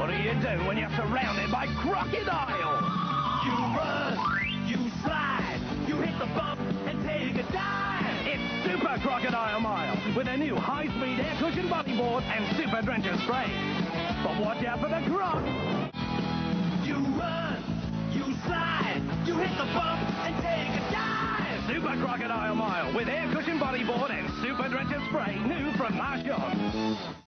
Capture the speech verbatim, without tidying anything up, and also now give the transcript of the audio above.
What do you do when you're surrounded by crocodiles? You run, you slide, you hit the bump and take a dive. It's Super Crocodile Mile with a new high-speed air cushion bodyboard and super drencher spray. But watch out for the croc. You run, you slide, you hit the bump and take a dive. Super Crocodile Mile with air cushion bodyboard and super drencher spray, new from Marshall.